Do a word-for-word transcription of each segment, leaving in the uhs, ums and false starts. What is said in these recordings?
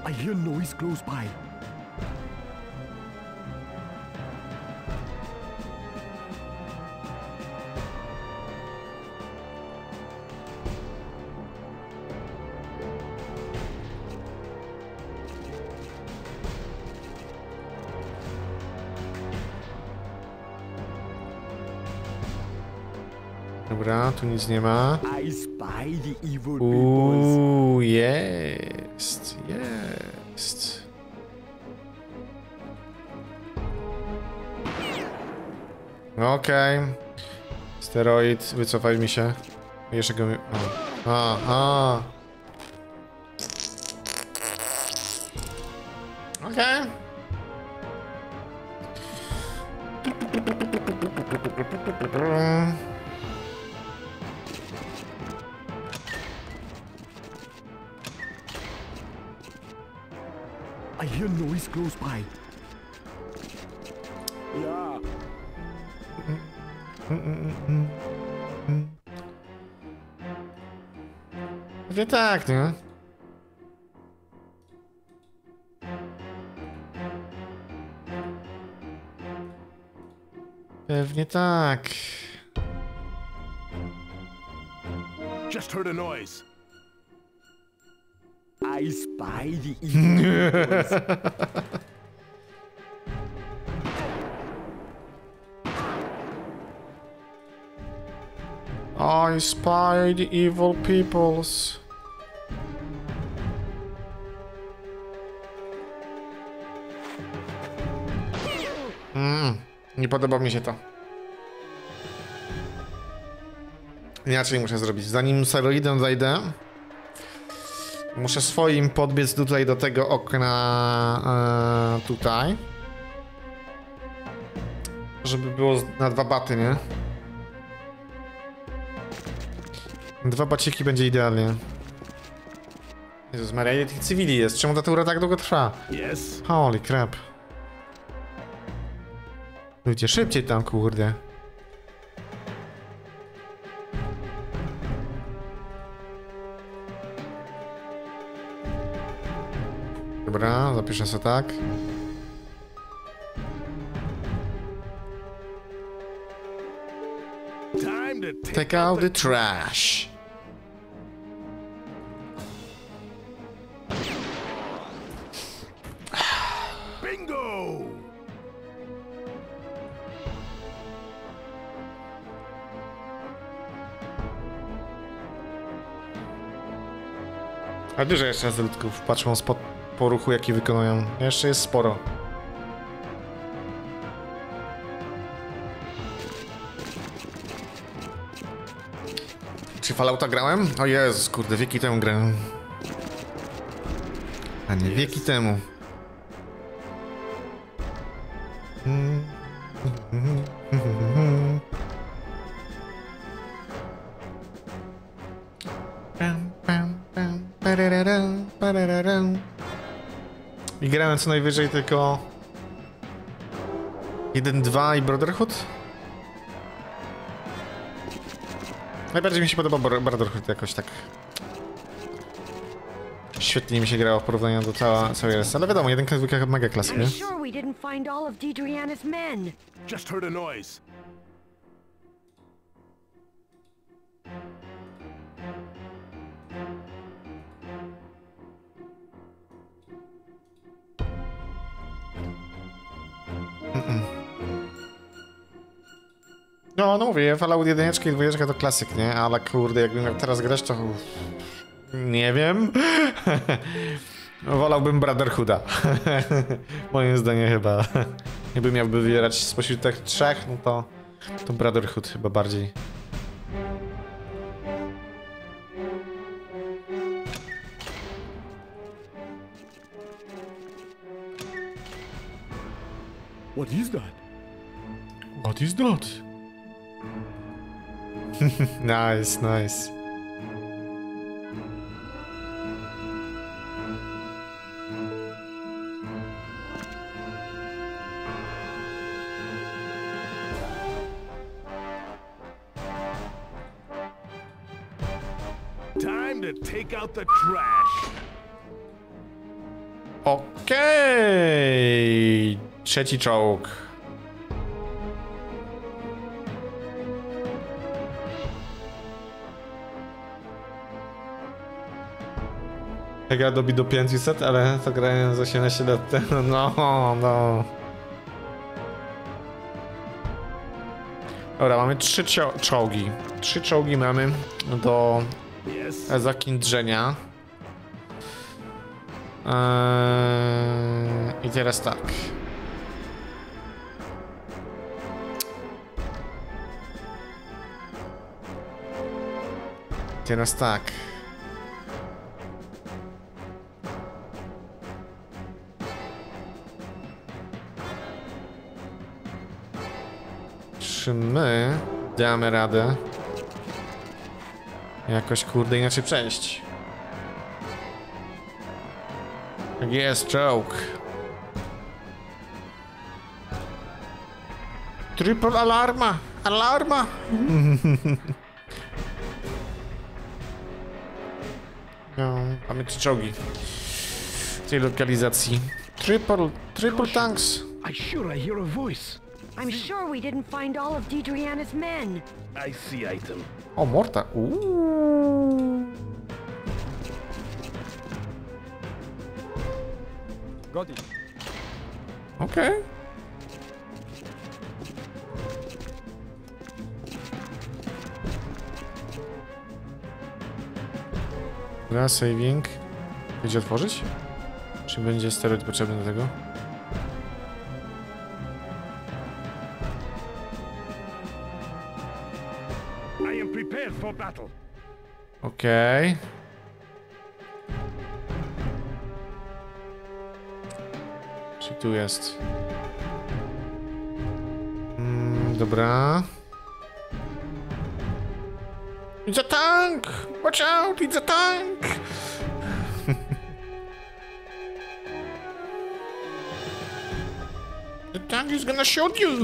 I hear noise close by. Dobra, tu nic nie ma. I spy the evil peoples. Uuu, jest, jest. Okej. Okay. Steroid, wycofaj mi się. Jeszcze go... A, a. Okej. Okay. I hear noise close by. Yeah. Pewnie tak, nie? Pewnie tak. Just heard a noise. I spy the evil peoples. I spy the evil peoples. Mm, nie podoba mi się to. Inaczej muszę zrobić. Zanim steroidem zajdę, muszę swoim podbiec tutaj do tego okna e, tutaj. Żeby było na dwa baty, nie? Dwa baciki będzie idealnie. Jezus Maria, ile tych cywili jest? Czemu ta tura tak długo trwa? Yes. Holy crap. Ludzie, szybciej tam, kurde. Dobra, zapiszę sobie tak. Time to take, Take out the trash. Bingo! A dużo jeszcze zelutków, patrzą po, po ruchu jaki wykonują. Jeszcze jest sporo. Czy Fallouta grałem? O Jezus, kurde, wieki temu grałem. A nie, wieki temu. I grałem co najwyżej tylko jeden dwa i Brotherhood. Najbardziej mi się podoba Brotherhood jakoś tak. Świetnie mi się grało w porównaniu do cała, całej reszty, ale wiadomo, jedynka, dwójka mega klasyk, nie? Sure we didn't find all of Deidreana's men. Just heard a noise. Mm-mm. No, no mówię, Fallout jedyneczka i dwójeczka to klasyk, nie? Ale kurde, jakbym miał teraz grać, to... Nie wiem. Wolałbym Brotherhooda. Moim zdaniem chyba. Jakby miałby wybierać spośród tych trzech, no to... To Brotherhood chyba bardziej. What is that? What is that? Nice, nice. Time to take out the trash. Okej. Trzeci czołg. Ja gra dobi do pięćset, ale to grałem z osiemnaście lat temu. No, no. Dobra, mamy trzy czołgi. Trzy czołgi mamy do Yes. zakindrzenia. Eee, I teraz tak. Teraz tak. Czy my damy radę jakoś, kurde, inaczej przejść? Jest czołg. Triple alarma! Alarma! No, mamy trzy czołgi w tej lokalizacji. Triple, triple tanks. I sure I hear a voice. I'm sure we didn't find all of Deidreana's men. I see item. O, morta. Uuu. Got it. Okej. Okay. Dobra, saving. Będzie otworzyć? Czy będzie steroid potrzebny do tego? I am prepared for battle. Okej. Okay. Czy tu jest? Mm, dobra. It's a tank! Watch out! It's a tank! The tank is gonna shoot you!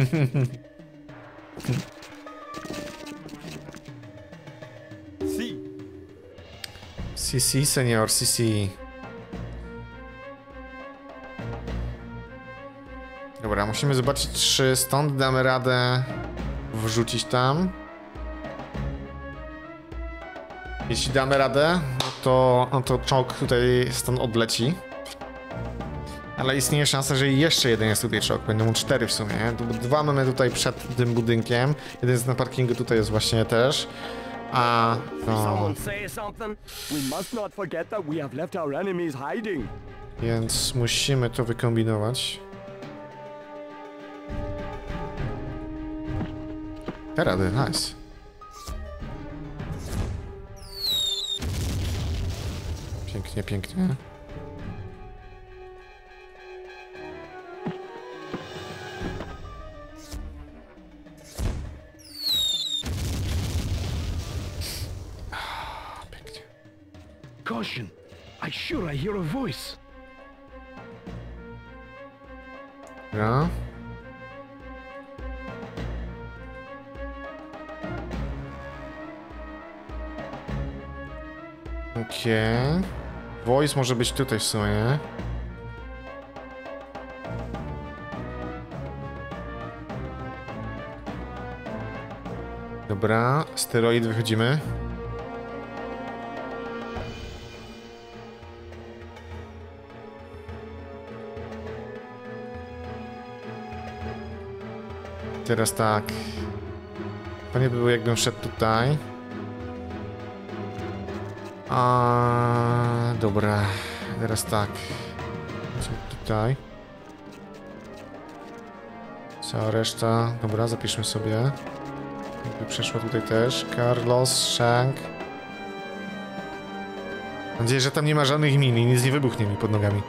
Si. Si, si, senior, si, si. Dobra, musimy zobaczyć, czy stąd damy radę wrzucić tam. Jeśli damy radę, no to, no to czołg tutaj stąd odleci. Ale istnieje szansa, że jeszcze jeden jest tutaj czołg. Będą cztery w sumie. Nie? Dwa mamy tutaj przed tym budynkiem. Jeden jest na parkingu, tutaj jest właśnie też. A no. Someone say something. We must not forget that we have left our enemies hiding. Więc musimy to wykombinować. Da rady, nice. Pięknie, pięknie. Ah, pięknie. Caution. I sure I hear a voice. Dobra. Okej. Okay. Voice może być tutaj w sumie. Dobra, steroid, wychodzimy. Teraz tak. Fajnie by było, jakbym szedł tutaj. A dobra, teraz tak. Co tutaj? Cała reszta. Dobra, zapiszmy sobie. Jakby przeszła tutaj też. Carlos, Shank. Mam nadzieję, że tam nie ma żadnych min i nic nie wybuchnie mi pod nogami.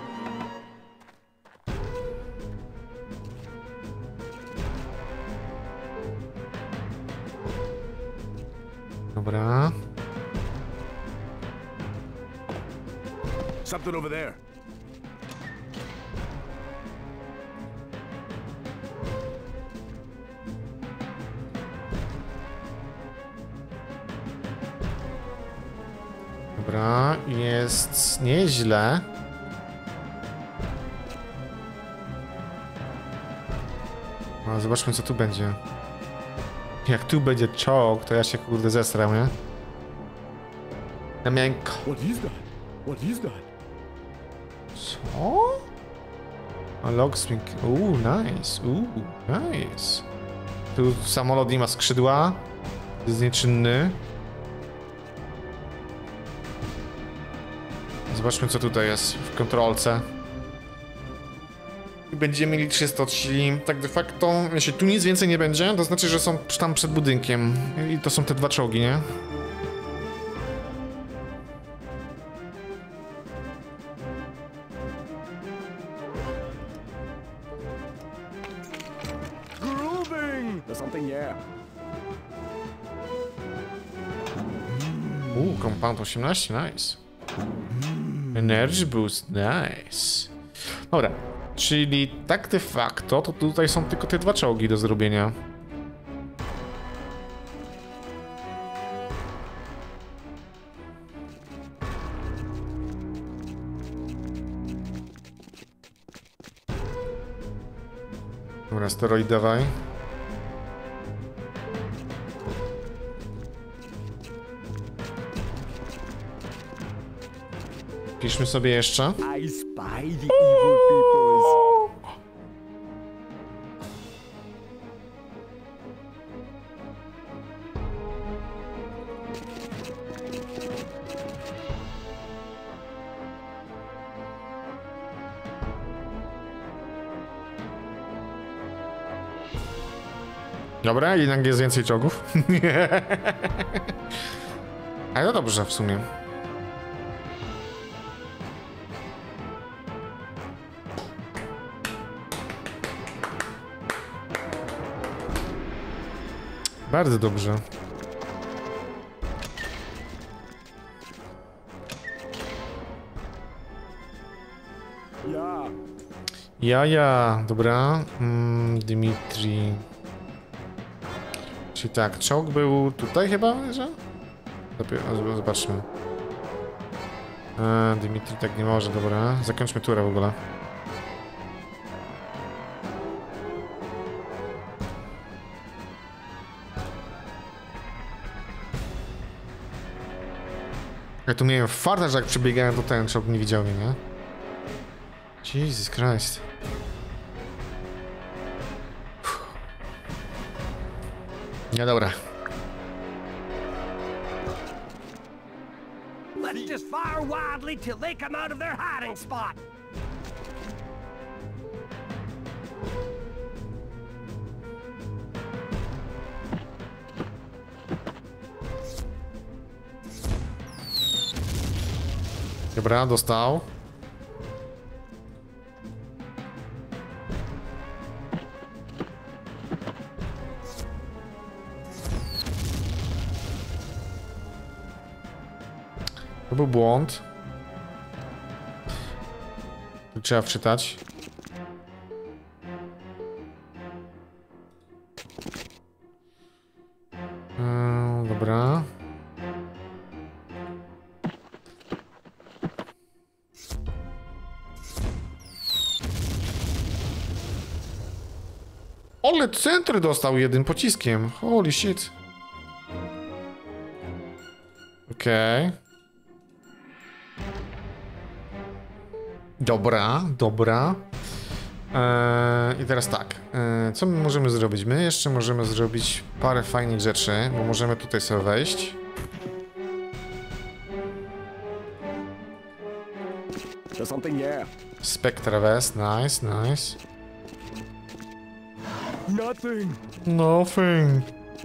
Dobra. Something over there. Dobra, jest nieźle. No, zobaczmy, co tu będzie. Jak tu będzie czołg, to ja się kurde zesram, nie? Ja miałem... What is that? What is that? Co? A locksmith... Uuu, nice. Uuu, nice. Tu samolot nie ma skrzydła. Jest nieczynny. Zobaczmy, co tutaj jest w kontrolce. I będziemy mieli trzysta, czyli tak de facto, jeśli tu nic więcej nie będzie, to znaczy, że są tam przed budynkiem. I to są te dwa czołgi, nie? Grooving! There's something here. Uuu, compound osiemnaście, nice. Energy boost, nice. Dobra, czyli tak de facto, to tutaj są tylko te dwa czołgi do zrobienia. Dobra, steroid dawaj. Piszmy sobie jeszcze. I spy the evil peoples. Dobra, jednak jest więcej czołgów. Ale no dobrze w sumie. Bardzo dobrze. Ja. Ja, ja, dobra. Mm, Dimitri. Czyli tak, czołg był tutaj chyba, że? Dopiero, zobaczmy. A, Dimitri tak nie może, dobra. Zakończmy turę w ogóle. Ja tu miałem farta, że jak przebiegałem, to ten czołg nie widział mnie, nie? Jesus Christ. Uff. Nie, dobra. Let's just fire wildly till they come out of their hiding spot. Dobra, dostał. To był błąd. Tu trzeba wczytać. Yy, dobra. Ale centry dostał jednym pociskiem. Holy shit. Okej. Okay. Dobra, dobra. Eee, I teraz tak. Eee, co my możemy zrobić? My jeszcze możemy zrobić parę fajnych rzeczy, bo możemy tutaj sobie wejść. There's something here. Spectra West, nice, nice. Nothing. Nothing.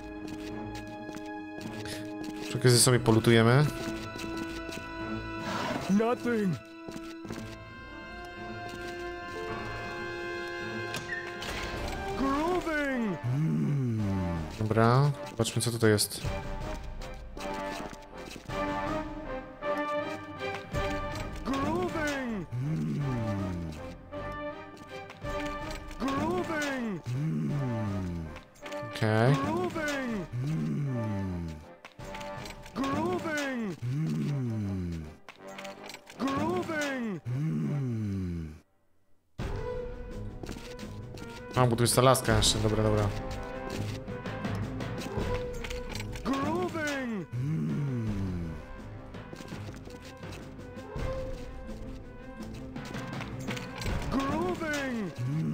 Przy okazji sobie polutujemy. Nothing. Grooving. Dobra, zobaczmy co tutaj jest. Grooving. Grooving. Okej. Okay. Grooving. Grooving. Grooving. A, bo tu jest ta laska jeszcze, dobra, dobra. Grooving! Grooving!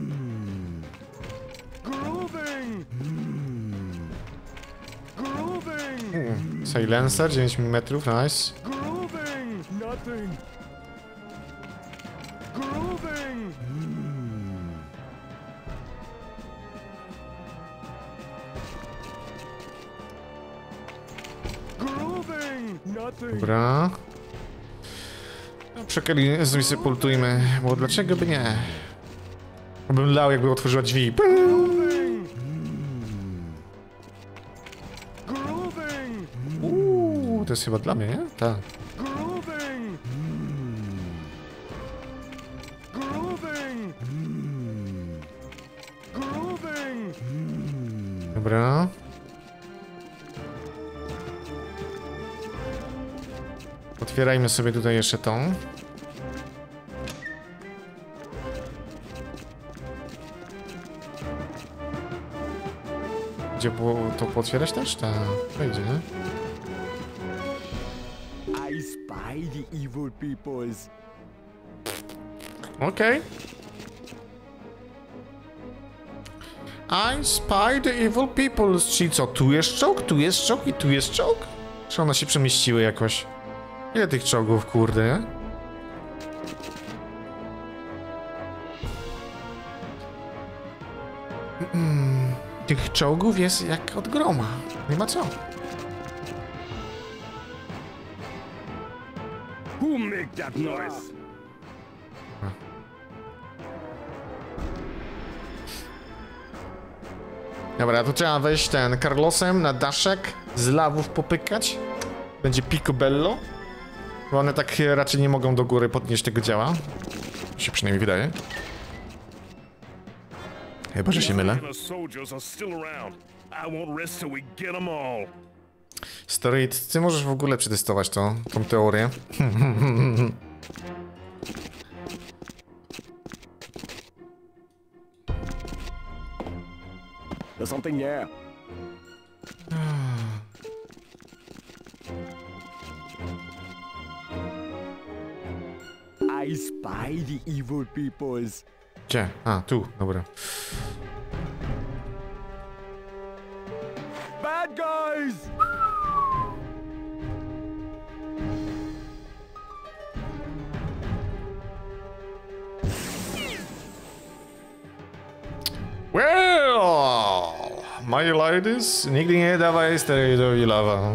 Grooving! Grooving! Mm. Silencer, dziewięć milimetrów, nice. Grooving! Nothing! Grooving! Grooving! Nothing! Dobra. No, przy okazji zresepultujmy, bo dlaczego by nie? Bym lał, jakby otworzyła drzwi. Grooving! Grooving! Uuu, to jest chyba dla mnie, nie? Tak. Grooving! Grooving! Grooving! Dobra. Otwierajmy sobie tutaj jeszcze tą. Gdzie było to pootwierać też? Tak, wejdzie, nie? I spy the evil peoples. Okej. I spy the evil people. Czyli co, tu jest czołg, tu jest czołg i tu jest czołg? Czy one się przemieściły jakoś? Ile tych czołgów, kurde, nie? Mm, tych czołgów jest jak od groma. Nie ma co. Who make that noise? Dobra, tu trzeba wejść ten Carlosem na daszek, z lawów popykać. Będzie picobello. Bo one tak raczej nie mogą do góry podnieść tego działa. Mi się przynajmniej wydaje. Chyba, że się mylę. Storyt, ty możesz w ogóle przetestować to, tą teorię. There's something there. I spy the evil peoples. Gdzie? A, tu, dobra. Bad guys! Well, my ladies, nigdy nie dawaj steroidowi lawa.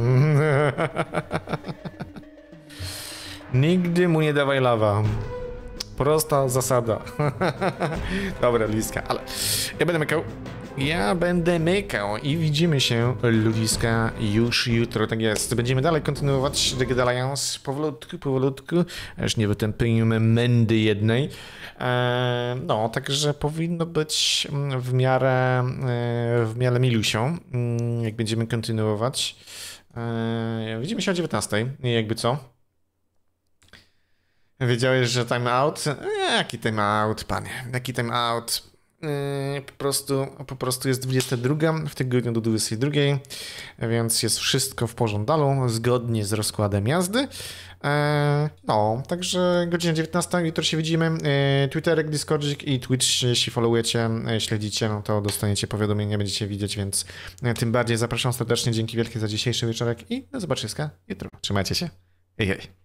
Nigdy mu nie dawaj lawa. Prosta zasada. Dobra, Ludziska, ale ja będę mykał. Ja będę mykał i widzimy się, Ludziska, już jutro. Tak jest. Będziemy dalej kontynuować Degadalians powolutku, powolutku, aż nie wytępimy mędy jednej. Eee, no, także powinno być w miarę, w miarę milusią, jak będziemy kontynuować. Eee, widzimy się o dziewiętnastej, jakby co. Wiedziałeś, że time out? Jaki time out, panie? Jaki time out? Yy, po prostu, po prostu jest dwudziesta druga w tygodniu do dwudziestej drugiej, więc jest wszystko w pożądalu, zgodnie z rozkładem jazdy. Yy, no, także godzina dziewiętnasta, jutro się widzimy. Yy, Twitterek, Discordzik i Twitch, jeśli followujecie, yy, śledzicie, no to dostaniecie powiadomienia, będziecie widzieć, więc yy, tym bardziej zapraszam serdecznie. Dzięki wielkie za dzisiejszy wieczorek i do zobaczyska jutro. Trzymajcie się. Hej, hej.